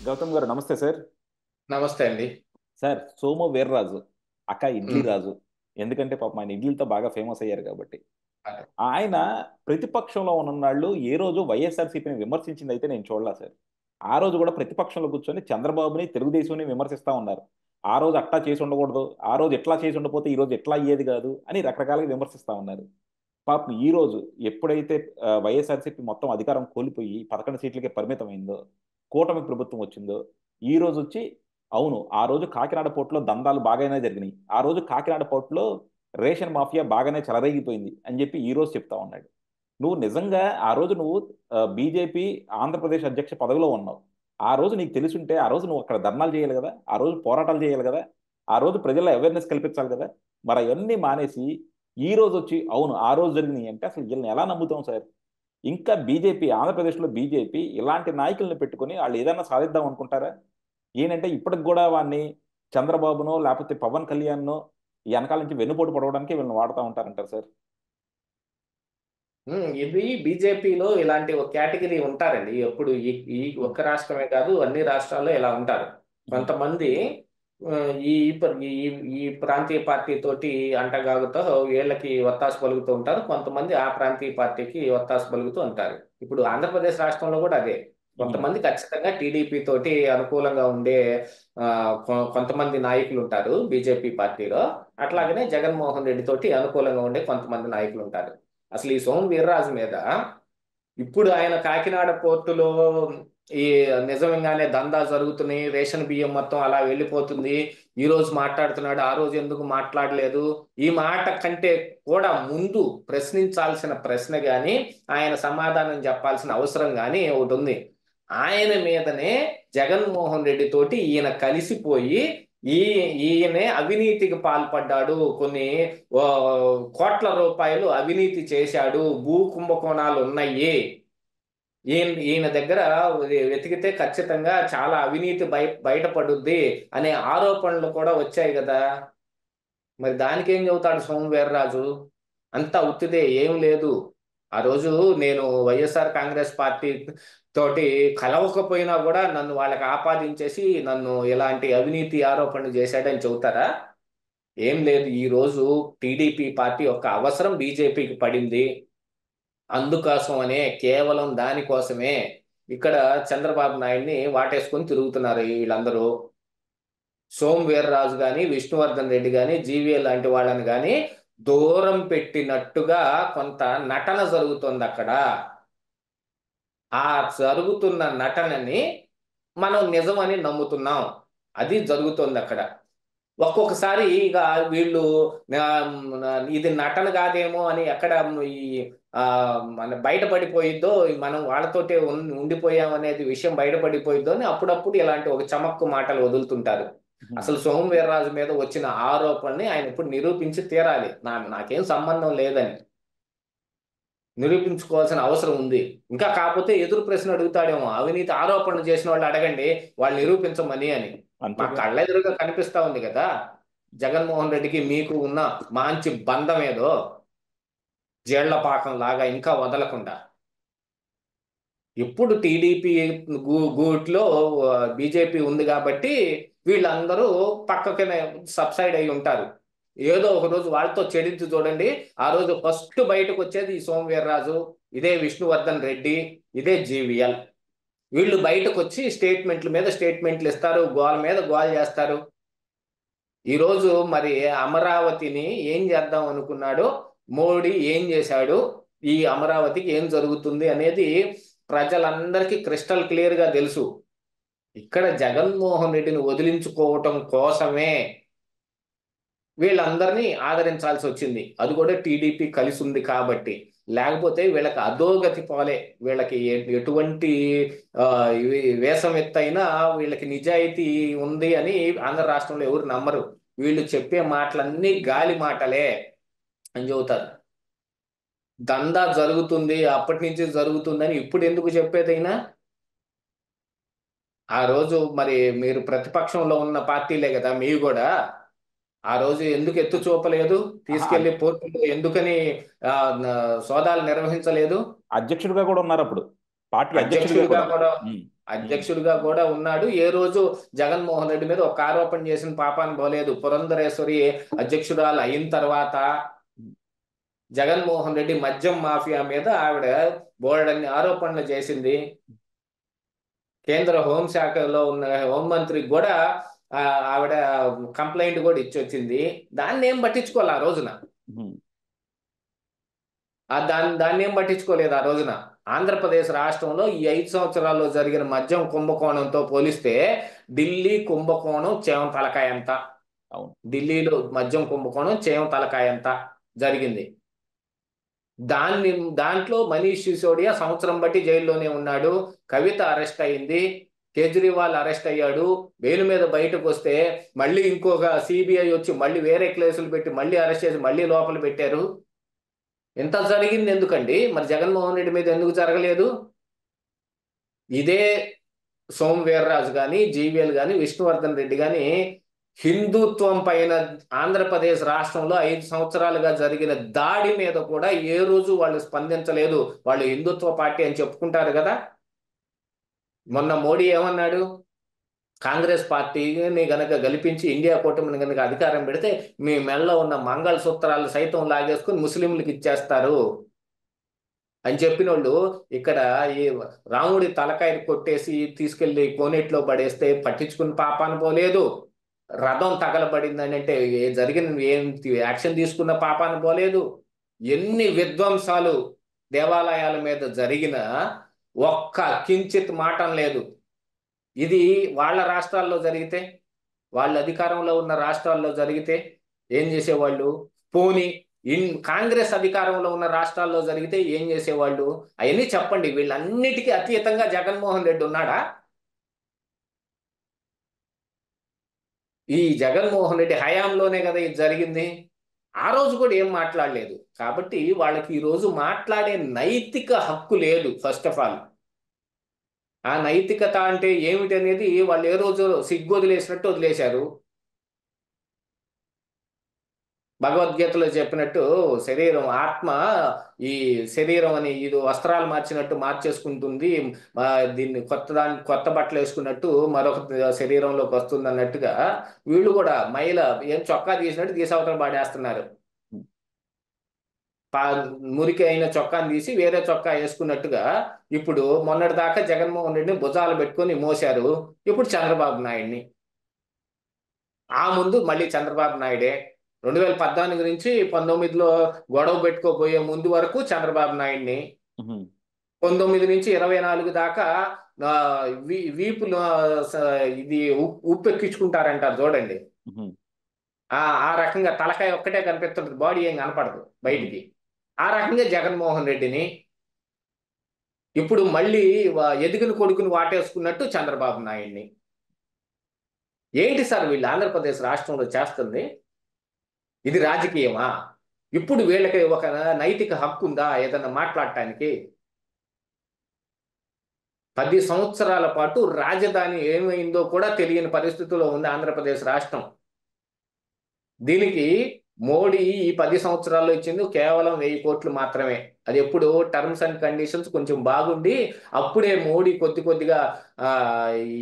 గౌతమ్ గారు నమస్తే సార్. నమస్తే అండి. సార్ సోము వీర్రాజు అక్క ఇడ్లీ హ్మ్. రాజు. ఎందుకంటే పాపం ఆయన ఇడ్లీలతో బాగా ఫేమస్ అయ్యారు కాబట్టి. అదే. ఆయన ప్రతిపక్షంలో ఉన్ననాళ్ళు ఏ రోజు వైఎస్ఆర్సీపీని విమర్శించింది అయితే నేను చూడలా సార్. ఆ రోజు కూడా ప్రతిపక్షంలో కూర్చొని చంద్రబాబుని తెలుగుదేశాన్ని విమర్శిస్తా ఉన్నారు. ఆ రోజు అట్లా చేసి ఉండకూడదు, ఆ రోజు ఎట్లా చేసి ఉండకపోతే ఈ రోజు ఎట్లా అయ్యేది కాదు అని రకరకాలుగా విమర్శిస్తా ఉన్నారు. పాపం ఈ రోజు ఎప్పుడైతే వైఎస్ఆర్సీపీ మొత్తం అధికారం కోల్పోయి 11 సీట్లకే పరిమితమైందో, కూటమి ప్రభుత్వం వచ్చిందో, ఈ రోజు వచ్చి అవును ఆ రోజు కాకినాడ పోర్టులో దందాలు బాగానే జరిగినాయి, ఆ రోజు కాకినాడ పోర్టులో రేషన్ మాఫియా బాగానే చెలరేగిపోయింది అని చెప్పి ఈ రోజు చెప్తా ఉన్నాడు. నువ్వు నిజంగా ఆ రోజు నువ్వు బీజేపీ ఆంధ్రప్రదేశ్ అధ్యక్ష పదవిలో ఉన్నావు. ఆ రోజు నీకు తెలుసుంటే ఆ రోజు నువ్వు అక్కడ ధర్నాలు చేయాలి కదా, ఆ రోజు పోరాటాలు చేయాలి కదా, ఆ రోజు ప్రజల్లో అవేర్నెస్ కల్పించాలి కదా. మరి అవన్నీ మానేసి ఈ రోజు వచ్చి అవును ఆ రోజు జరిగినాయి అంటే అసలు వీళ్ళని ఎలా నమ్ముతాం సార్? ఇంకా బీజేపీ ఆంధ్రప్రదేశ్లో బీజేపీ ఇలాంటి నాయకుల్ని పెట్టుకొని వాళ్ళు ఏదైనా సాధిద్దాం అనుకుంటారా? ఏంటంటే ఇప్పటికి కూడా వాడిని చంద్రబాబునో లేకపోతే పవన్ కళ్యాణ్నో ఈ వెనకాల నుంచి వెన్నుపోటు పడవడానికి వీళ్ళని వాడుతూ ఉంటారంటారు సార్. ఇది బీజేపీలో ఇలాంటి ఒక కేటగిరీ ఉంటారండి. ఎప్పుడు ఈ ఈ ఉమ్, ఒక్క రాష్ట్రమే కాదు, అన్ని రాష్ట్రాల్లో ఇలా ఉంటారు. ఉమ్, కొంతమంది ఈ ఈ ఈ ప్రాంతీయ పార్టీ తోటి అంటగాగుతూ వీళ్ళకి ఒత్తాసు పలుకుతూ ఉంటారు. కొంతమంది ఆ ప్రాంతీయ పార్టీకి ఒత్తాసు పలుకుతూ ఉంటారు. ఇప్పుడు ఆంధ్రప్రదేశ్ రాష్ట్రంలో కూడా అదే. ఉమ్, కొంతమంది ఖచ్చితంగా టీడీపీ తోటి అనుకూలంగా ఉండే కొంతమంది నాయకులు ఉంటారు బీజేపీ పార్టీలో. ఉమ్, అట్లాగనే జగన్మోహన్ రెడ్డి తోటి అనుకూలంగా ఉండే కొంతమంది నాయకులు ఉంటారు. అసలు ఈ సోము వీర్రాజు మీద ఇప్పుడు ఆయన కాకినాడ పోర్టులో ఈ నిజంగానే దందా జరుగుతున్నాయి, రేషన్ బియ్యం మొత్తం అలా వెళ్ళిపోతుంది, ఈ రోజు మాట్లాడుతున్నాడు, ఆ రోజు ఎందుకు మాట్లాడలేదు, ఈ మాట కంటే కూడా ముందు ప్రశ్నించాల్సిన ప్రశ్న గాని, ఆయన సమాధానం చెప్పాల్సిన అవసరం గాని ఒకటి ఉంది. ఆయన మీదనే జగన్మోహన్ రెడ్డి తోటి ఈయన కలిసిపోయి ఈ ఈయనే అవినీతికి పాల్పడ్డాడు, కొన్ని ఓ కోట్ల రూపాయలు అవినీతి చేశాడు, భూ కుంభకోణాలు ఉన్నాయి, ఈయన దగ్గర వెతికితే ఖచ్చితంగా చాలా అవినీతి బయటపడుద్ది అనే ఆరోపణలు కూడా వచ్చాయి కదా. మరి దానికి ఏం చెబుతాడు సోము వీర్రాజు? అంతా ఉత్తిదే, ఏం లేదు. ఆ రోజు నేను వైఎస్ఆర్ కాంగ్రెస్ పార్టీ తోటి కలవకపోయినా కూడా నన్ను వాళ్ళకి ఆపాదించేసి నన్ను ఇలాంటి అవినీతి ఆరోపణలు చేశాడని చెబుతారా? ఏం లేదు. ఈ రోజు టీడీపీ పార్టీ యొక్క అవసరం బీజేపీకి పడింది. అందుకోసమనే, కేవలం దానికోసమే ఇక్కడ చంద్రబాబు నాయుడిని వాటేసుకొని తిరుగుతున్నారు వీళ్ళందరూ. సోము వీర్రాజు గాని, విష్ణువర్ధన్ రెడ్డి గాని, జీవీఎల్ లాంటి వాళ్ళని గాని దూరం పెట్టినట్టుగా కొంత నటన జరుగుతుంది అక్కడ. ఆ జరుగుతున్న నటనని మనం నిజమని నమ్ముతున్నాం. అది జరుగుతోంది అక్కడ. ఒక్కొక్కసారి ఇక వీళ్ళు ఆ, ఇది నటన కాదేమో అని ఎక్కడ ఈ ఆ మన బయటపడిపోయిద్దో, మనం వాళ్ళతోటే ఉండిపోయాం అనేది విషయం బయటపడిపోయిద్దో అని అప్పుడప్పుడు ఇలాంటి ఒక చమక్కు మాటలు వదులుతుంటారు. ఉమ్. అసలు సోము వీర్రాజు మీద వచ్చిన ఆరోపణని ఆయన ఇప్పుడు నిరూపించి తీరాలి. నాకేం సంబంధం లేదని నిరూపించుకోవాల్సిన అవసరం ఉంది. ఇంకా కాకపోతే ఎదురు ప్రశ్న అడుగుతాడేమో, అవినీతి ఆరోపణలు చేసిన వాళ్ళు అడగండి, వాళ్ళు నిరూపించమని అని. మా అంతేగా. కళ్ళెదురుగా కనిపిస్తా ఉంది కదా, జగన్మోహన్ రెడ్డికి మీకు ఉన్న మంచి బంధం ఏదో జీళ్లపాకం లాగా ఇంకా వదలకుండా. ఇప్పుడు టీడీపీ గూట్లో బీజేపీ ఉంది కాబట్టి వీళ్ళందరూ పక్కకి సబ్సైడ్ అయి ఉంటారు. ఏదో ఒక రోజు వాళ్ళతో చెడించి చూడండి. ఆ రోజు ఫస్ట్ బయటకు వచ్చేది ఈ సోము వీర్రాజు, ఇదే విష్ణువర్ధన్ రెడ్డి, ఇదే జీవీఎల్. వీళ్ళు బయటకు వచ్చి స్టేట్మెంట్ల మీద స్టేట్మెంట్లు ఇస్తారు, గోల మీద గోల చేస్తారు. ఈరోజు మరి అమరావతిని ఏం చేద్దాం అనుకున్నాడు మోడీ, ఏం చేశాడు, ఈ అమరావతికి ఏం జరుగుతుంది అనేది ప్రజలందరికీ క్రిస్టల్ క్లియర్ గా తెలుసు. ఇక్కడ జగన్మోహన్ రెడ్డిని వదిలించుకోవటం కోసమే వీళ్ళందరినీ ఆదరించాల్సి వచ్చింది. అది కూడా టీడీపీ కలిసి ఉంది కాబట్టి. లేకపోతే వీళ్ళకి అధోగతి పోలే. వీళ్ళకి ఎటువంటి ఆ, వేషం ఎత్తైనా వీళ్ళకి నిజాయితీ ఉంది అని ఆంధ్ర రాష్ట్రంలో ఎవరు నమ్మరు. వీళ్ళు చెప్పే మాటలన్నీ గాలి మాటలే అని చెబుతారు. దందా జరుగుతుంది, అప్పటి నుంచి జరుగుతుందని ఇప్పుడు ఎందుకు చెప్పేదైనా? ఆ రోజు మరి మీరు ప్రతిపక్షంలో ఉన్న పార్టీలే కదా మీరు కూడా. ఆ రోజు ఎందుకు ఎత్తు చూపలేదు, ఆహా, తీసుకెళ్లి పోర్టులో ఎందుకని ఆ, సోదాలు నిర్వహించలేదు? అధ్యక్షుడిగా కూడా ఉన్నారు అప్పుడు, పార్టీ అధ్యక్షుడిగా అధ్యక్షుడిగా కూడా. కూడా ఉమ్. అధ్యక్షుడిగా కూడా ఉన్నాడు. ఏ రోజు జగన్మోహన్ రెడ్డి మీద ఒక ఆరోపణ చేసిన పాపాన్ని పోలేదు. పురంధరేశ్వరి అధ్యక్షురాలు అయిన తర్వాత జగన్మోహన్ రెడ్డి మద్యం మాఫియా మీద ఆవిడ బోలెడన్ని ఆరోపణలు చేసింది. కేంద్ర హోంశాఖలో ఉన్న హోంమంత్రికి కూడా ఆవిడ కంప్లైంట్ కూడా ఇచ్చొచ్చింది. దాన్ని ఏం పట్టించుకోవాలి ఆ రోజున. దాన్ని ఏం పట్టించుకోలేదు ఆ రోజున. ఆంధ్రప్రదేశ్ రాష్ట్రంలో ఈ 5 సంవత్సరాల్లో జరిగిన మద్యం కుంభకోణంతో పోలిస్తే ఢిల్లీ కుంభకోణం చేవం తలకాయ ఎంత. ఢిల్లీలో మద్యం కుంభకోణం చేవం తలకాయ ఎంత జరిగింది. దాంట్లో మనీష్ సిసోడియా సంవత్సరం బట్టి జైల్లోనే ఉన్నాడు. కవిత అరెస్ట్ అయింది. కేజ్రీవాల్ అరెస్ట్ అయ్యాడు. బెయిల్ మీద బయటకు వస్తే మళ్ళీ ఇంకొక సిబిఐ వచ్చి మళ్ళీ వేరే కేసులు పెట్టి మళ్ళీ అరెస్ట్ చేసి మళ్ళీ లోపల పెట్టారు. ఇంత జరిగింది ఎందుకండి? మరి జగన్మోహన్ రెడ్డి మీద ఎందుకు జరగలేదు? ఇదే సోము వీర్రాజు కానీ, జీవీఎల్ కానీ, విష్ణువర్ధన్ రెడ్డి కానీ హిందుత్వం పైన ఆంధ్రప్రదేశ్ రాష్ట్రంలో 5 సంవత్సరాలుగా జరిగిన దాడి మీద కూడా ఏ రోజు వాళ్ళు స్పందించలేదు. వాళ్ళు హిందుత్వ పార్టీ అని చెప్పుకుంటారు కదా. మొన్న మోడీ ఏమన్నాడు? కాంగ్రెస్ పార్టీని గనక గెలిపించి ఇండియా కూటమిని గనక అధికారం పెడితే మీ మెడలో ఉన్న మంగళసూత్రాలు సైతం లాగేసుకుని ముస్లింలకు ఇచ్చేస్తారు అని చెప్పిన వాళ్ళు ఇక్కడ ఈ రాముడి తలకాయని కొట్టేసి తీసుకెళ్లి కోనేట్లో పడేస్తే పట్టించుకుని పాపాన పోలేదు. రథం తగలబడిందని అంటే జరిగిన ఏం యాక్షన్ తీసుకున్న పాపాన పోలేదు. ఎన్ని విధ్వంసాలు దేవాలయాల మీద జరిగిన ఒక్క కించిత్ మాటం లేదు. ఇది వాళ్ళ రాష్ట్రాల్లో జరిగితే, వాళ్ళ అధికారంలో ఉన్న రాష్ట్రాల్లో జరిగితే ఏం చేసేవాళ్ళు? పోనీ కాంగ్రెస్ అధికారంలో ఉన్న రాష్ట్రాల్లో జరిగితే ఏం చేసేవాళ్ళు? అవన్నీ చెప్పండి. వీళ్ళన్నిటికీ అతీతంగా జగన్మోహన్ రెడ్డి ఉన్నాడా? ఈ జగన్మోహన్ రెడ్డి హయాంలోనే కదా ఇది జరిగింది. ఆ రోజు కూడా ఏం మాట్లాడలేదు. కాబట్టి వాళ్ళకి ఈ రోజు మాట్లాడే నైతిక హక్కు లేదు. ఫస్ట్ ఆఫ్ ఆల్ ఆ నైతికత అంటే ఏమిటి అనేది వాళ్ళు ఏ రోజు సిగ్గు వదిలేసినట్టు వదిలేశారు. భగవద్గీతలో చెప్పినట్టు శరీరం ఆత్మ ఈ శరీరం అని ఇది వస్త్రాలు మార్చినట్టు మార్చేసుకుంటుంది. దీన్ని కొత్త బట్టలు వేసుకున్నట్టు మరొక శరీరంలోకి వస్తుంది అన్నట్టుగా వీళ్ళు కూడా మహిళ ఏం చొక్కా తీసినట్టు తీసవతలు పాడేస్తున్నారు. మురికి అయిన చొక్కాని తీసి వేరే చొక్కా వేసుకున్నట్టుగా ఇప్పుడు మొన్నటి దాకా జగన్మోహన్ రెడ్డిని భుజాలు పెట్టుకొని మోశారు. ఇప్పుడు చంద్రబాబు నాయుడిని. ఆ ముందు మళ్ళీ చంద్రబాబు నాయుడే. 2014 నుంచి 19లో గొడవ పెట్టుకోబోయే ముందు వరకు చంద్రబాబు నాయుడిని, 19 నుంచి 24 దాకా వీపులు ఇది ఉప్పెక్కించుకుంటారంటారు చూడండి. ఆ రకంగా తలకాయ ఒక్కటే కనిపిస్తుంది, బాడీ ఏం కనపడదు బయటికి. ఆ రకంగా జగన్మోహన్ రెడ్డిని ఇప్పుడు మళ్ళీ ఎదిగిన కొడుకుని వాటేసుకున్నట్టు చంద్రబాబు నాయుడిని. ఏంటి సార్ వీళ్ళు ఆంధ్రప్రదేశ్ రాష్ట్రంలో చేస్తుంది? ఇది రాజకీయమా? ఇప్పుడు వీళ్ళకి ఒక నైతిక హక్కు ఉందా ఏదన్నా మాట్లాడటానికి? 10 సంవత్సరాల పాటు రాజధాని ఏమైందో కూడా తెలియని పరిస్థితిలో ఉంది ఆంధ్రప్రదేశ్ రాష్ట్రం. దీనికి మోడీ ఈ 10 సంవత్సరాల్లో ఇచ్చింది కేవలం 1000 కోట్లు మాత్రమే. అది ఎప్పుడు టర్మ్స్ అండ్ కండిషన్స్ కొంచెం బాగుండి అప్పుడే మోడీ కొద్దిగా ఈ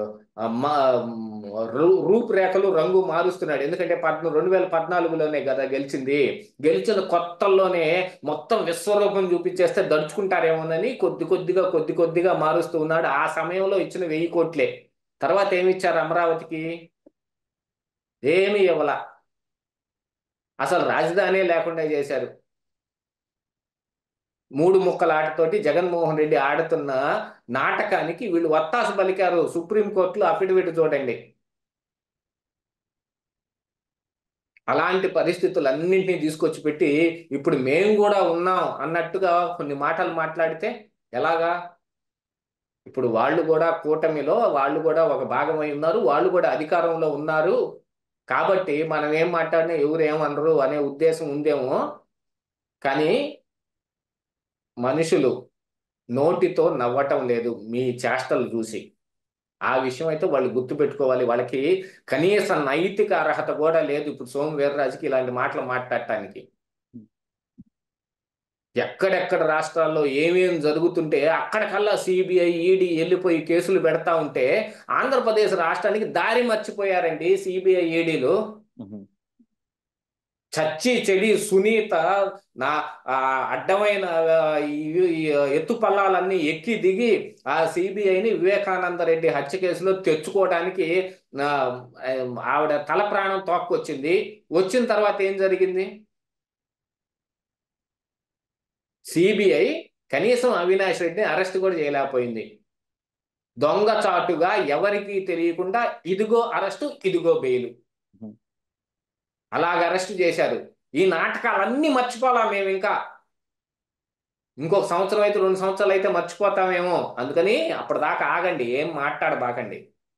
రూపురేఖలు రంగు మారుస్తున్నాడు. ఎందుకంటే 2014లోనే కదా గెలిచింది. గెలిచిన కొత్తల్లోనే మొత్తం విశ్వరూపం చూపించేస్తే దడుచుకుంటారేమోనని కొద్దిగా మారుస్తూ ఉన్నాడు. ఆ సమయంలో ఇచ్చిన 1000 కోట్లే. తర్వాత ఏమి ఇచ్చారు? అమరావతికి ఏమి ఇవ్వాల, అసలు రాజధాని లేకుండా చేశారు. 3 ముక్కల ఆటతోటి జగన్మోహన్ రెడ్డి ఆడుతున్న నాటకానికి వీళ్ళు వత్తాసు పలికారు. సుప్రీంకోర్టులో అఫిడవిట్ చూడండి. అలాంటి పరిస్థితులన్నింటినీ తీసుకొచ్చి పెట్టి ఇప్పుడు మేము కూడా ఉన్నాం అన్నట్టుగా కొన్ని మాటలు మాట్లాడితే ఎలాగా? ఇప్పుడు వాళ్ళు కూడా కూటమిలో వాళ్ళు కూడా ఒక భాగమై ఉన్నారు, వాళ్ళు కూడా అధికారంలో ఉన్నారు. కాబట్టి మనం ఏం మాట్లాడినా ఎవరు ఏమనరు అనే ఉద్దేశం ఉందేమో. కానీ మనుషులు నోటితో నవ్వటం లేదు మీ చేష్టలు చూసి. ఆ విషయం అయితే వాళ్ళు గుర్తుపెట్టుకోవాలి. వాళ్ళకి కనీస నైతిక అర్హత కూడా లేదు ఇప్పుడు సోము వీర్రాజుకి ఇలాంటి మాటలు మాట్లాడటానికి. ఎక్కడెక్కడ రాష్ట్రాల్లో ఏమేం జరుగుతుంటే అక్కడికల్లా సిబిఐ ఈడీ వెళ్ళిపోయి కేసులు పెడతా ఉంటే ఆంధ్రప్రదేశ్ రాష్ట్రానికి దారి మర్చిపోయారండి సిబిఐ ఈడీలు. ఉహు. చచ్చి చెడి సునీత నా ఆ అడ్డమైన ఈ ఎత్తు పల్లాలన్నీ ఎక్కి దిగి ఆ సిబిఐని వివేకానంద రెడ్డి హత్య కేసులో తెచ్చుకోవడానికి ఆ, ఆవిడ తల ప్రాణం తోక్కొచ్చింది. వచ్చిన తర్వాత ఏం జరిగింది? సిబిఐ కనీసం అవినాష్ రెడ్డిని అరెస్ట్ కూడా చేయలేకపోయింది. దొంగచాటుగా ఎవరికీ తెలియకుండా ఇదిగో అరెస్టు, ఇదిగో బెయిల్, ఉహు. అలాగ అరెస్ట్ చేశారు. ఈ నాటకాలన్నీ మర్చిపోలా మేము ఇంకా. ఇంకొక సంవత్సరం అయితే 2 సంవత్సరాలు అయితే మర్చిపోతామేమో. అందుకని అప్పటిదాకా ఆగండి, ఏం మాట్లాడబాకండి.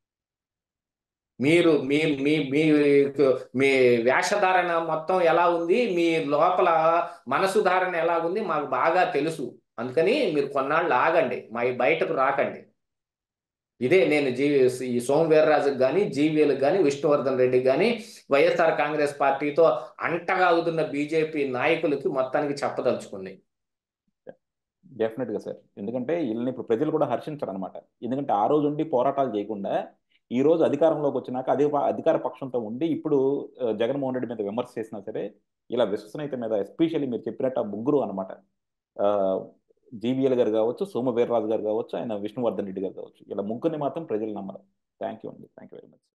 మీరు మీ మీ మీ మీ వేషధారణ మొత్తం ఎలా ఉంది, మీ లోపల మనసు ధారణ ఎలా ఉంది మాకు బాగా తెలుసు. అందుకని మీరు కొన్నాళ్ళు ఆగండి, మా బయటకు రాకండి. ఇదే నేను ఈ సోము వీర్రాజుకి కానీ, జీవీఎల్కి కానీ, విష్ణువర్ధన్ రెడ్డికి కానీ, వైఎస్ఆర్ కాంగ్రెస్ పార్టీతో అంటగా అవుతున్న బీజేపీ నాయకులకి మొత్తానికి చెప్పదలుచుకుంది. డెఫినెట్గా సార్, ఎందుకంటే వీళ్ళని ఇప్పుడు ప్రజలు కూడా హర్షించరు అనమాట. ఎందుకంటే ఆ రోజు ఉండి పోరాటాలు చేయకుండా ఈ రోజు అధికారంలోకి వచ్చినాక అధికార పక్షంతో ఉండి ఇప్పుడు జగన్మోహన్ రెడ్డి మీద విమర్శ చేసినా సరే ఇలా విశ్వసనీయత మీద ఎస్పెషల్లీ మీరు చెప్పినట్టు ఆ ముగ్గురు అనమాట, జీవీఎల్ గారు కావచ్చు, సోమ వీర్రాజు గారు కావచ్చు, ఆయన విష్ణువర్ధన్ రెడ్డి గారు కావచ్చు, ఇలా ముగ్గురిని మాత్రం ప్రజలు నమ్మరు. థ్యాంక్ యూ అండి, థ్యాంక్ యూ వెరీ మచ్.